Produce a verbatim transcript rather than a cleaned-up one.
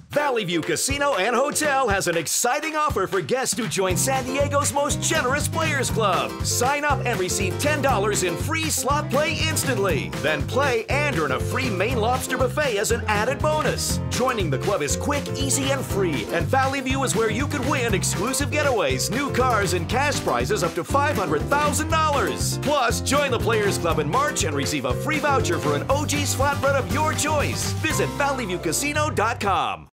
Valley View Casino and Hotel has an exciting offer for guests who join San Diego's most generous Players Club. Sign up and receive ten dollars in free slot play instantly. Then play and earn a free Maine Lobster buffet as an added bonus. Joining the club is quick, easy, and free. And Valley View is where you could win exclusive getaways, new cars, and cash prizes up to five hundred thousand dollars. Plus, join the Players Club in March and receive a free voucher for an O G's flatbread of your choice. Visit valley view casino dot com.